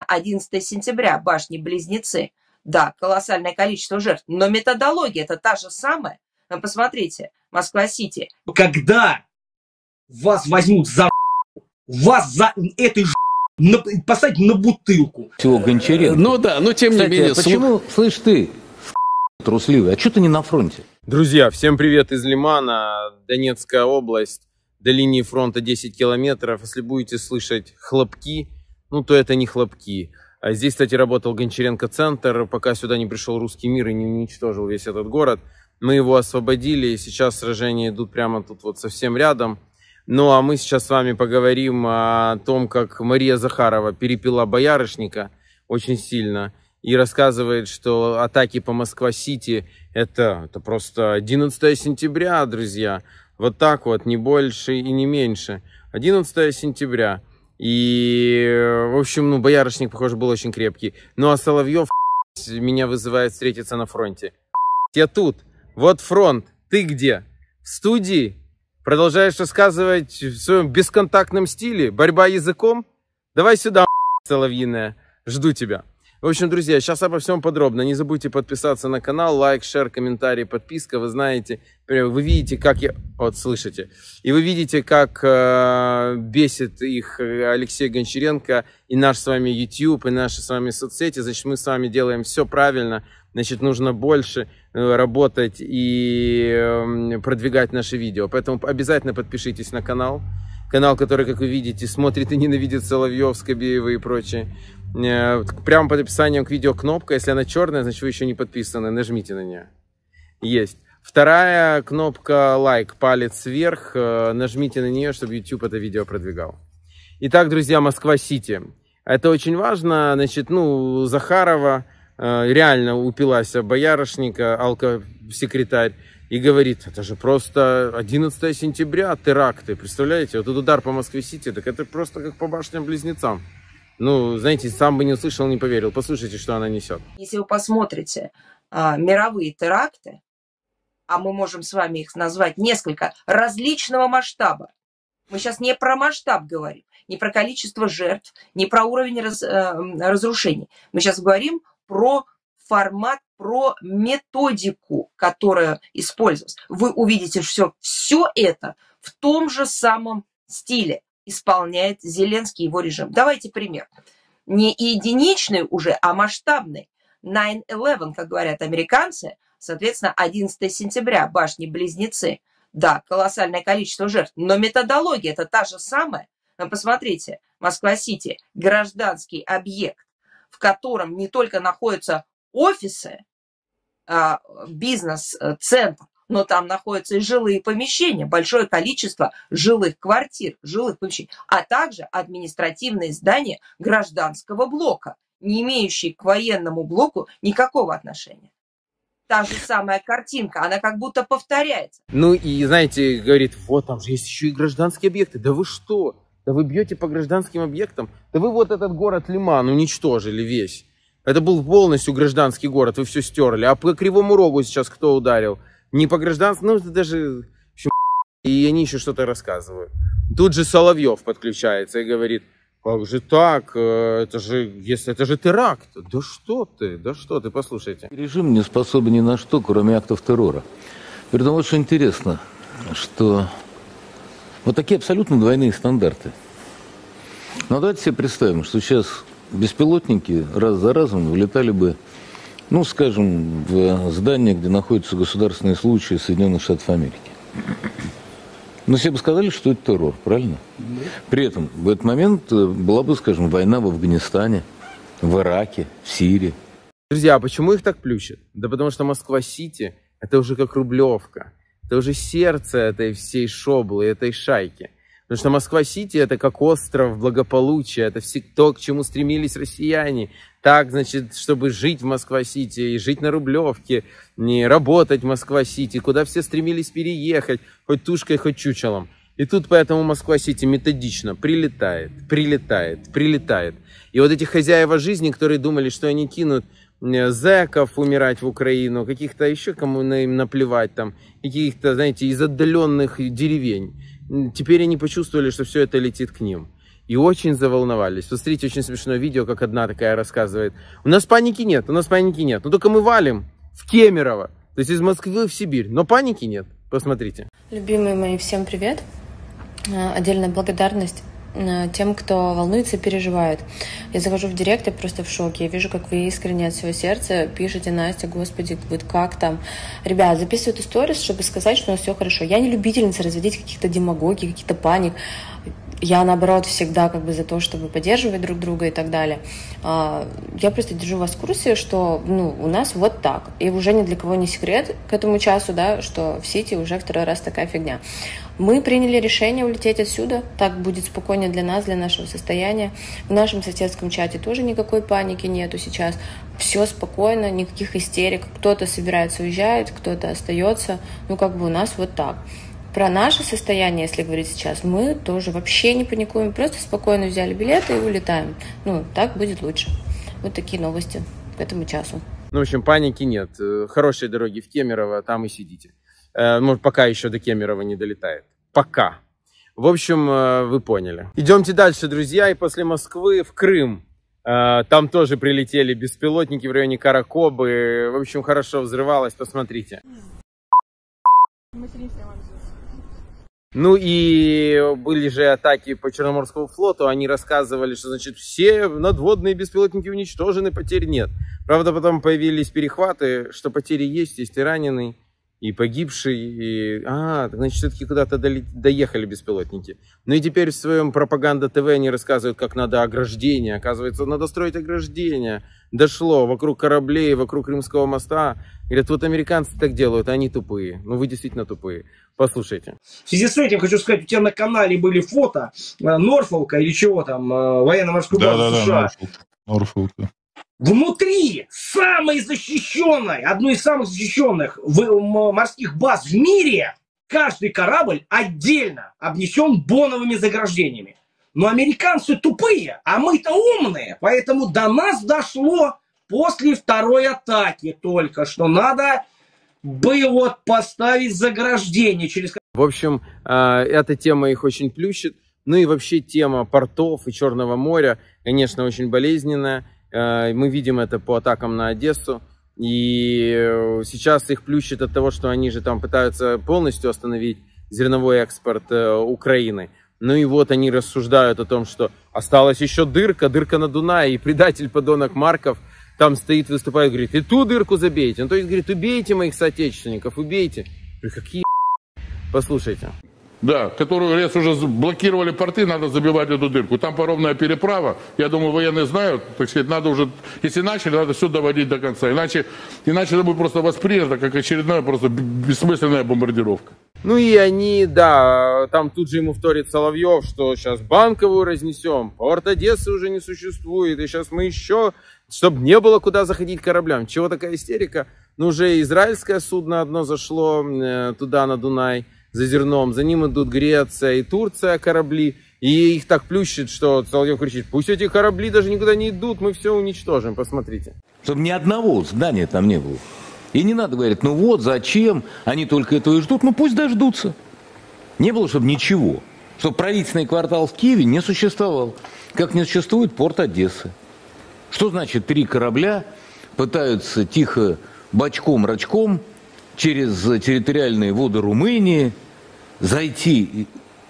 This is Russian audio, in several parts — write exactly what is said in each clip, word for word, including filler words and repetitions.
одиннадцатое сентября, башни-близнецы. Да, колоссальное количество жертв, но методология это та же самая. Ну, посмотрите, Москва-Сити. Когда вас возьмут за вас за этой на, посадить на бутылку. Всего Гончаренко. Ну да, но тем Кстати, не менее... А почему, слух... слышь ты, трусливый, а что ты не на фронте? Друзья, всем привет из Лимана, Донецкая область, до линии фронта десять километров. Если будете слышать хлопки, ну то это не хлопки. А здесь, кстати, работал Гончаренко-центр, пока сюда не пришел русский мир и не уничтожил весь этот город. Мы его освободили, и сейчас сражения идут прямо тут вот совсем рядом. Ну а мы сейчас с вами поговорим о том, как Мария Захарова перепила боярышника очень сильно. И рассказывает, что атаки по Москва-Сити это, это просто одиннадцатое сентября, друзья. Вот так вот, не больше и не меньше. одиннадцатое сентября. И, в общем, ну, боярышник, похоже, был очень крепкий. Ну а Соловьев меня вызывает встретиться на фронте. Я тут. Вот фронт. Ты где? В студии? Продолжаешь рассказывать в своем бесконтактном стиле? Борьба языком? Давай сюда, соловьиная. Жду тебя. В общем, друзья, сейчас обо всем подробно. Не забудьте подписаться на канал, лайк, шер, комментарий, подписка. Вы знаете, вы видите, как я... Вот, слышите. И вы видите, как э, бесит их Алексей Гончаренко и наш с вами YouTube, и наши с вами соцсети. Значит, мы с вами делаем все правильно. Значит, нужно больше работать и продвигать наши видео. Поэтому обязательно подпишитесь на канал. Канал, который, как вы видите, смотрит и ненавидит Соловьев, Скобеева и прочее. Прямо под описанием к видео кнопка. Если она черная, значит, вы еще не подписаны. Нажмите на нее. Есть. Вторая кнопка лайк, палец вверх. Нажмите на нее, чтобы YouTube это видео продвигал. Итак, друзья, Москва-Сити. Это очень важно. Значит, ну, Захарова реально упилась боярышника, алкосекретарь, и говорит, это же просто одиннадцатое сентября, теракты, представляете? Вот этот удар по Москве-Сити, так это просто как по башням-близнецам. Ну, знаете, сам бы не услышал, не поверил. Послушайте, что она несет. Если вы посмотрите а, мировые теракты, а мы можем с вами их назвать несколько различного масштаба. Мы сейчас не про масштаб говорим, не про количество жертв, не про уровень раз, э, разрушений. Мы сейчас говорим про формат, про методику, которая использовалась. Вы увидите, что все это в том же самом стиле исполняет Зеленский и его режим. Давайте пример. Не единичный уже, а масштабный. девять одиннадцать, как говорят американцы, соответственно, одиннадцатое сентября, башни-близнецы. Да, колоссальное количество жертв, но методология это та же самая. Но посмотрите, Москва-Сити, гражданский объект, в котором не только находятся офисы, бизнес-центр, но там находятся и жилые помещения, большое количество жилых квартир, жилых помещений, а также административные здания гражданского блока, не имеющие к военному блоку никакого отношения. Та же самая картинка, она как будто повторяется. Ну и, знаете, говорит, вот там же есть еще и гражданские объекты. Да вы что? Да вы бьете по гражданским объектам? Да вы вот этот город Лиман уничтожили весь. Это был полностью гражданский город, вы все стерли. А по Кривому Рогу сейчас кто ударил? Не по гражданскому, ну это даже... В общем, и они еще что-то рассказывают. Тут же Соловьев подключается и говорит, как же так? Это же, если это же теракт. Да что ты, да что ты, послушайте. Режим не способен ни на что, кроме актов террора. При этом очень интересно, что вот такие абсолютно двойные стандарты. Но давайте себе представим, что сейчас беспилотники раз за разом вылетали бы, ну, скажем, в здание, где находятся государственные случаи Соединенных Штатов Америки. Но все бы сказали, что это террор, правильно? При этом в этот момент была бы, скажем, война в Афганистане, в Ираке, в Сирии. Друзья, а почему их так плющат? Да потому что Москва-Сити это уже как Рублевка. Это уже сердце этой всей шоблы, этой шайки. Потому что Москва-Сити это как остров благополучия, это все то, к чему стремились россияне. Так, значит, чтобы жить в Москва-Сити и жить на Рублевке, не работать в Москва-Сити, куда все стремились переехать, хоть тушкой, хоть чучелом. И тут поэтому Москва-Сити методично прилетает, прилетает, прилетает. И вот эти хозяева жизни, которые думали, что они кинут зэков умирать в Украину, каких-то еще, кому им наплевать там, каких-то, знаете, из отдаленных деревень. Теперь они почувствовали, что все это летит к ним. и очень заволновались. Посмотрите, очень смешное видео, как одна такая рассказывает. У нас паники нет, у нас паники нет. Но только мы валим в Кемерово, то есть из Москвы в Сибирь. Но паники нет. Посмотрите. Любимые мои, всем привет. Отдельная благодарность тем, кто волнуется и переживает. Я захожу в директ, я просто в шоке. Я вижу, как вы искренне от всего сердца пишете: Настя, господи, вот как там. Ребят, записывают историю, чтобы сказать, что у нас все хорошо. Я не любительница разводить каких-то демагогий, каких-то паник. Я, наоборот, всегда как бы за то, чтобы поддерживать друг друга и так далее. Я просто держу вас в курсе, что ну, у нас вот так. И уже ни для кого не секрет к этому часу, да, что в Сити уже второй раз такая фигня. Мы приняли решение улететь отсюда. Так будет спокойнее для нас, для нашего состояния. В нашем соседском чате тоже никакой паники нету сейчас. Все спокойно, никаких истерик. Кто-то собирается уезжать, кто-то остается. Ну, как бы у нас вот так. Про наше состояние, если говорить сейчас, мы тоже вообще не паникуем, просто спокойно взяли билеты и улетаем. Ну, так будет лучше. Вот такие новости к этому часу. Ну, в общем, паники нет. Хорошие дороги в Кемерово, там и сидите. Может, пока еще до Кемерово не долетает. Пока. В общем, вы поняли. Идемте дальше, друзья, и после Москвы в Крым. Там тоже прилетели беспилотники в районе Каракобы. В общем, хорошо взрывалось, посмотрите. Ну и были же атаки по Черноморскому флоту, они рассказывали, что, значит, все надводные беспилотники уничтожены, потерь нет. Правда, потом появились перехваты, что потери есть, есть и раненый, и погибший, и... А, значит, все-таки куда-то доехали беспилотники. Ну и теперь в своем пропаганда-ТВ они рассказывают, как надо ограждение. Оказывается, надо строить ограждение. Дошло вокруг кораблей, вокруг Крымского моста. Говорят, вот американцы так делают, а они тупые. Ну вы действительно тупые. Послушайте. В связи с этим хочу сказать, у тебя на канале были фото Норфолка или чего там, военно-морской базы да, да, США. Да, Норфолка. Внутри самой защищенной, одной из самых защищенных морских баз в мире, каждый корабль отдельно обнесен боновыми заграждениями. Но американцы тупые, а мы-то умные, поэтому до нас дошло после второй атаки только, что надо было вот поставить заграждение через... В общем, эта тема их очень плющит. Ну и вообще тема портов и Черного моря, конечно, очень болезненная. Мы видим это по атакам на Одессу. И сейчас их плющит от того, что они же там пытаются полностью остановить зерновой экспорт Украины. Ну и вот они рассуждают о том, что осталась еще дырка, дырка на Дунае. И предатель подонок Марков там стоит, выступает, говорит, и ту дырку забейте. Ну то есть, говорит, убейте моих соотечественников, убейте. Говорю, какие... Послушайте. Да, которую, раз уже блокировали порты, надо забивать эту дырку. Там паромная переправа, я думаю, военные знают, так сказать, надо уже, если начали, надо все доводить до конца. Иначе, иначе это будет просто воспринято, как очередная просто бессмысленная бомбардировка. Ну и они, да, там тут же ему вторит Соловьев, что сейчас Банковую разнесем, порт Одессы уже не существует, и сейчас мы еще, чтобы не было куда заходить кораблям. Чего такая истерика? Ну уже израильское судно одно зашло э, туда, на Дунай, за зерном, за ним идут Греция и Турция корабли, и их так плющит, что Соловьев кричит, пусть эти корабли даже никуда не идут, мы все уничтожим, посмотрите. Чтобы ни одного здания там не было. И не надо говорить, ну вот, зачем, они только этого и ждут, ну пусть дождутся. Не было, чтобы ничего. Чтобы правительственный квартал в Киеве не существовал, как не существует порт Одессы. Что значит три корабля пытаются тихо бочком-рачком через территориальные воды Румынии зайти?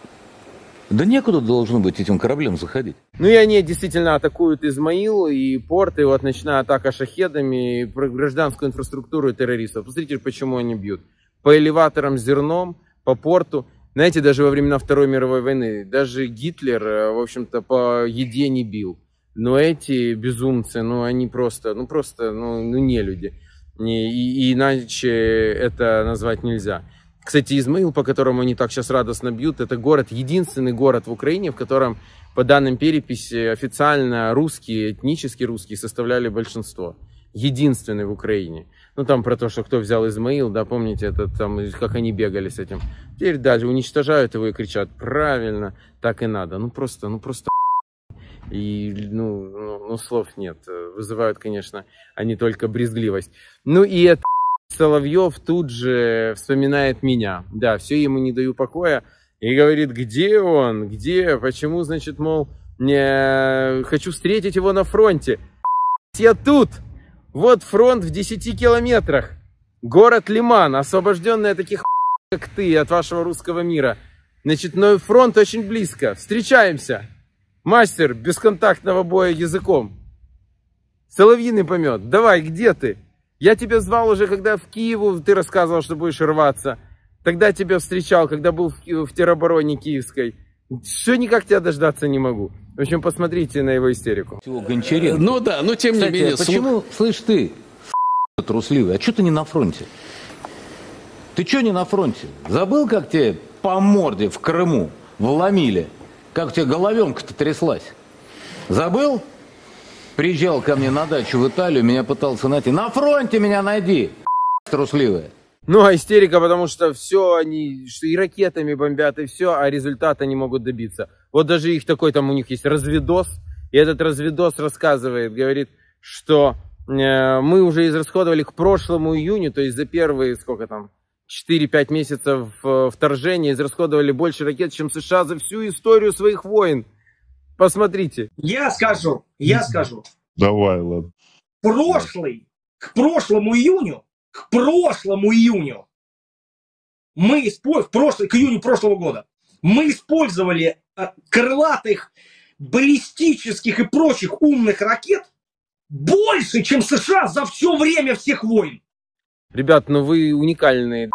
Да некуда должно быть этим кораблям заходить. Ну и они действительно атакуют Измаил и порт, и вот ночная атака шахедами, и гражданскую инфраструктуру и террористов. Посмотрите, почему они бьют. По элеваторам с зерном, по порту. Знаете, даже во времена Второй мировой войны, даже Гитлер, в общем-то, по еде не бил. Но эти безумцы, ну они просто, ну просто, ну, ну не люди. И, и иначе это назвать нельзя. Кстати, Измаил, по которому они так сейчас радостно бьют, это город, единственный город в Украине, в котором, по данным переписи, официально русские, этнически русские составляли большинство. Единственный в Украине. Ну, там про то, что кто взял Измаил, да, помните, это там, как они бегали с этим. Теперь дальше уничтожают его и кричат, правильно, так и надо. Ну, просто, ну, просто... И, ну, ну, ну, слов нет. Вызывают, конечно, они только брезгливость. Ну, и это... Соловьев тут же вспоминает меня. Да, все ему не даю покоя. И говорит, где он, где, почему, значит, мол, Не, хочу встретить его на фронте. Я тут. Вот фронт в десяти километрах. Город Лиман, освобожденный от таких как ты, от вашего русского мира. Значит, но фронт очень близко. Встречаемся. Мастер бесконтактного боя языком. Соловьиный помет. Давай, где ты? Я тебя звал уже, когда в Киеву ты рассказывал, что будешь рваться. Тогда тебя встречал, когда был в, в теробороне киевской. Все никак тебя дождаться не могу. В общем, посмотрите на его истерику. Гончаренко. Ну да, но тем Кстати, не менее... почему, слух... слышь ты, трусливый, а что ты не на фронте? Ты что не на фронте? Забыл, как тебе по морде в Крыму вломили? Как у тебя головенка-то тряслась? Забыл? Приезжал ко мне на дачу в Италию, меня пытался найти. На фронте меня найди, трусливая. Ну, а истерика, потому что все они, что и ракетами бомбят, и все, а результата не могут добиться. Вот даже их такой, там у них есть разведос, и этот разведос рассказывает, говорит, что э, мы уже израсходовали к прошлому июню, то есть за первые, сколько там, четыре-пять месяцев э, вторжения израсходовали больше ракет, чем США за всю историю своих войн. Посмотрите. Я скажу, я скажу. Давай, ладно. Прошлый, к прошлому июню, к прошлому июню, мы использовали, прошлый, к июню прошлого года, мы использовали э, крылатых, баллистических и прочих умных ракет больше, чем США за все время всех войн. Ребят, ну вы уникальные,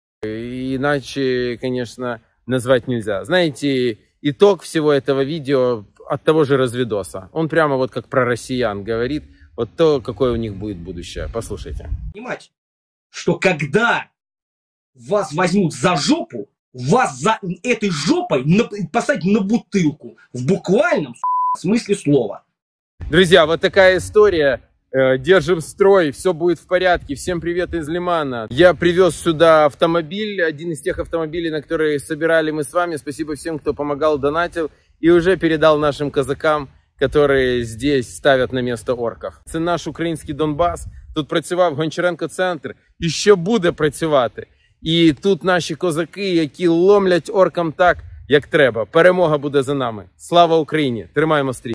иначе, конечно, назвать нельзя. Знаете, итог всего этого видео от того же разведоса. Он прямо вот как про россиян говорит, вот то, какое у них будет будущее. Послушайте. Понимаете, что когда вас возьмут за жопу, вас за этой жопой на, посадят на бутылку. В буквальном смысле слова. Друзья, вот такая история. Держим строй, все будет в порядке. Всем привет из Лимана. Я привез сюда автомобиль, один из тех автомобилей, на которые собирали мы с вами. Спасибо всем, кто помогал, донатил. И уже передал нашим казакам, которые здесь ставят на место орков. Це наш український Донбас. Тут працював Гончаренко-центр. І ще буде працювати. І тут наші козаки, які ломлять оркам так, як треба. Перемога буде за нами. Слава Україні! Тримаємо стрій!